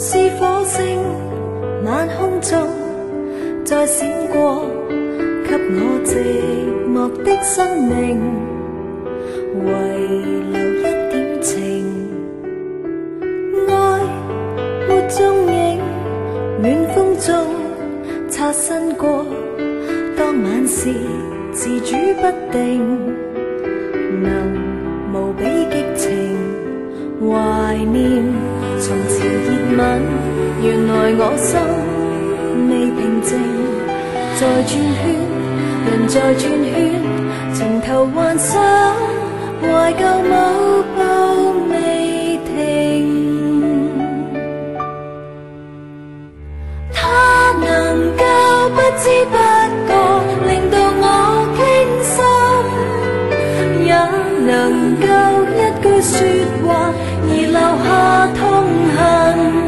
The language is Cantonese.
是火星，晚空中再閃過，給我寂寞的生命遺留一點情。愛沒蹤影，暖風中擦身過，當晚是自主不定，能無比激情，懷念從前熱吻，原來我心未平靜，在轉圈，人在轉圈，從頭幻想懷舊舞步未停。他能夠不知不覺令到我傾心，也能夠一句說話而留下痛恨。